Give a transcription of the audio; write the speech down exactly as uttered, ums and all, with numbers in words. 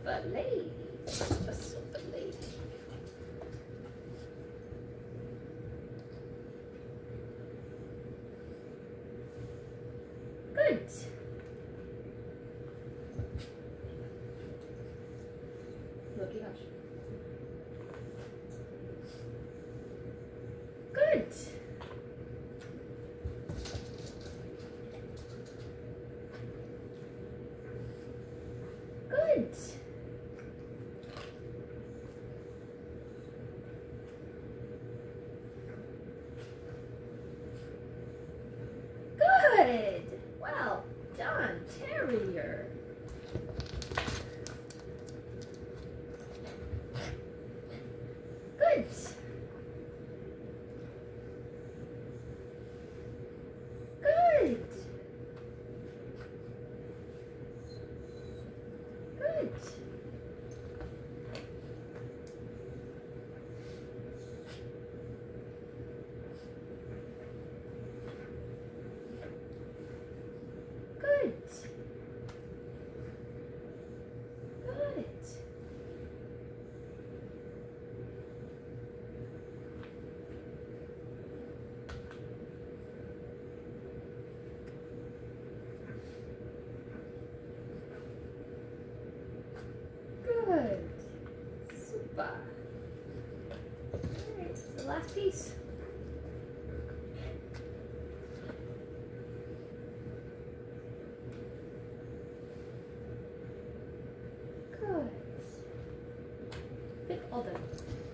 super lady. A super lady. Good. Looky hush. Good. Good. Good. Well done, Terrier. Good. Good. Good. Good. Good. Good. Super. Alright, the last piece. Good. Good, all done.